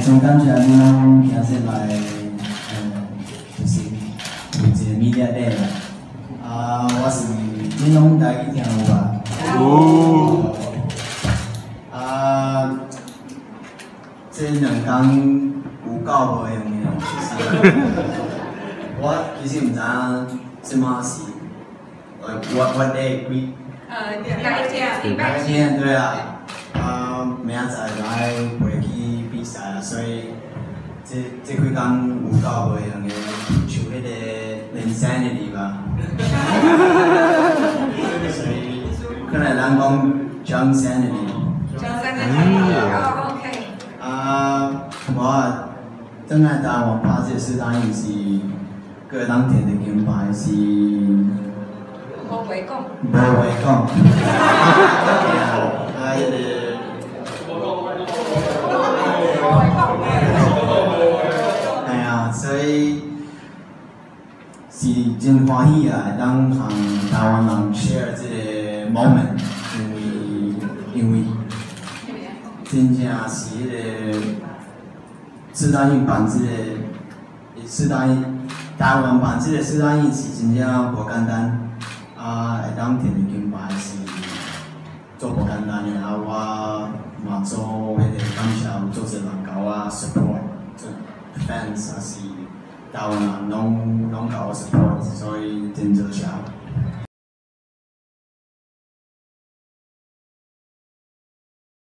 真感谢你拢今日来，就是有一个 media day 啦。我是你拢家己听有吧？这2天有够无用的，我其实唔知影即马是what day 几？哪一天？对啊。明仔载就爱回去比赛啊，所以这几天有够无用的，像迄个 insanity 吧。所以可能咱讲 John Sanity。OK。我等下台湾拍这4单演是各当摕的金牌是。 无话讲。 无话讲。哎呀，所以是真欢喜啊，会当和台湾人 share 这个 moment， 因为真正是迄个4单运办这个台湾办这个4单运是真正无简单，会当摕到金牌是做无简单的，我嘛做迄个感谢有做者人甲我 support， 做 fans 也是台湾人拢甲我 support， 所以真多谢。